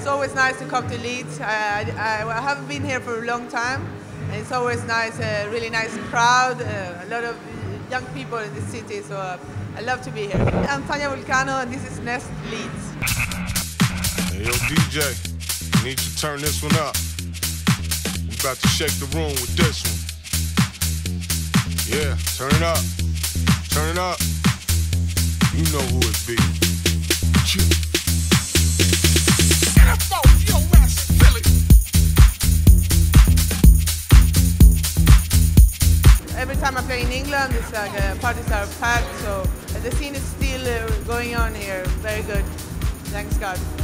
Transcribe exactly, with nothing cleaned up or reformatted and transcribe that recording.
It's always nice to come to Leeds. I, I, I haven't been here for a long time, and it's always nice, a really nice crowd, uh, a lot of young people in the city, so uh, I love to be here. I'm Tania Vulcano, and this is Nest Leeds. Hey, yo, D J, I need you to turn this one up. We about to shake the room with this one. Yeah, turn it up. Turn it up. You know who it be. Every time I play in England, it's like uh, parties are packed, so the scene is still uh, going on here. Very good. Thanks God.